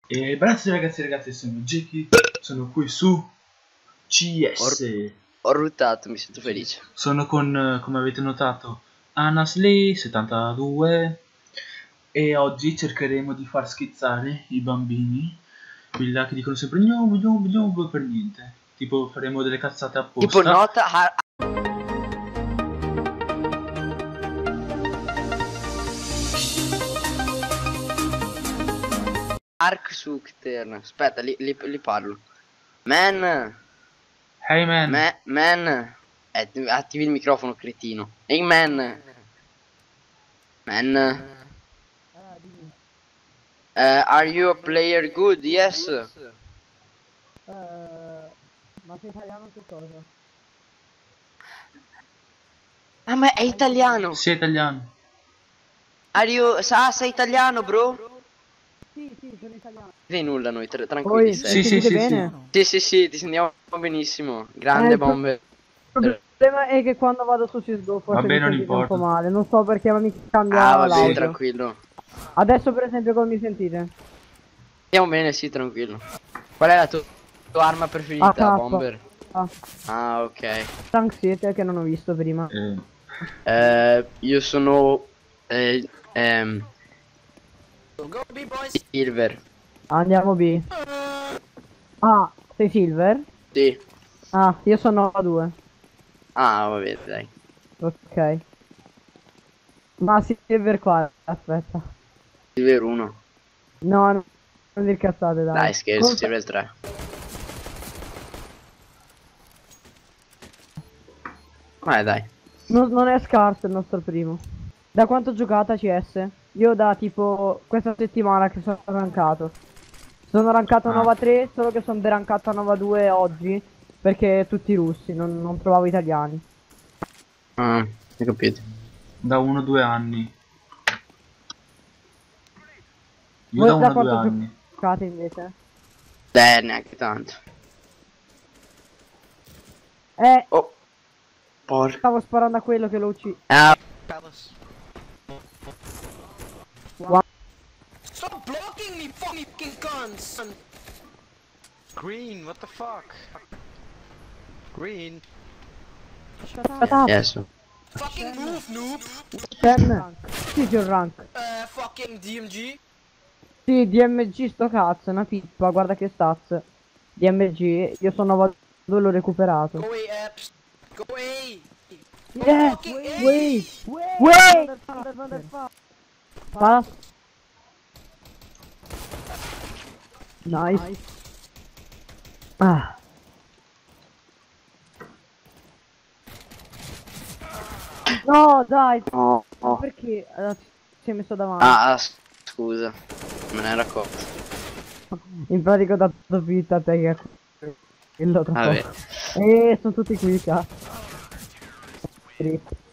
E grazie ragazzi e ragazze, sono Jackie, sono qui su CS. Ho ruttato, mi sento felice. Sono con, come avete notato, Anasli72 e oggi cercheremo di far schizzare i bambini, quelli là che dicono sempre gnob per niente. Tipo faremo delle cazzate apposta. Tipo nota Ark Suktern. Aspetta, li parlo. Man. Hey man. Man. Attivi il microfono, cretino. Hey man. Man. Are you a player good? Yes. Ma sei italiano che cosa? Ah, ma è italiano. Sei italiano. Sei italiano, bro? Sì, sono italiano. Sei nulla noi, tranquilli. Sì, Sì, sì, bene? Sì, ti sentiamo benissimo. Grande bombe. Il problema è che quando vado su CSGO forse Vabbè, mi non sentite un importa. po' male. Non so perché ma mi cambia Ah, va bene, l'audio. tranquillo. Adesso per esempio come mi sentite? Stiamo bene, sì, tranquillo. Qual è la tua arma preferita, AK. bomber? Ah, Ah, ok. Tank siete che non ho visto prima. Io sono Silver. Andiamo B. Ah, sei Silver? Sì. Ah, io sono a 2. Ah, vabbè, dai. Ok. Ma Silver qua, aspetta. Silver 1. No, non dir cazzate, dai. Dai, scherzo, Silver 3. Dai. Non è scarso il nostro primo. Da quanto ho giocato a CS? Io da tipo questa settimana che sono rankato. Sono rankato a Nova 3, solo che sono derankato a Nova 2 oggi. Perché tutti russi, non trovavo italiani. Ah, hai capito. Da 1-2 anni. Io Voi da da 1-2 quanto anni. giocate invece? Neanche tanto. Oh, porca. Stavo sparando a quello che lo ucciso. Ah, Stop blocking me, fucking cunts! Green, what the fuck? Green. Shut up. yes. Fucking move, noob! 10. Sì, c'è un rank. Fucking DMG. Sì, DMG sto cazzo, è una pippa, guarda che stats. DMG, io sono Nova 2 l'ho recuperato. Go away, apps. Go away! Yeah, Fucking wait! Pass. Nice. Ah. No, dai. No. Perché si è messo davanti? Ah, scusa. Me ne ero accorto. In pratica ho dato vita a te che quello tra Vabbè. poco. Sono tutti qui, cazzo.